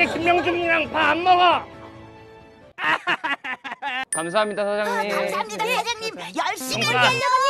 우리 김명중이랑 밥 안 먹어. 감사합니다 사장님. 감사합니다 사장님. 열심히 감사. 하려고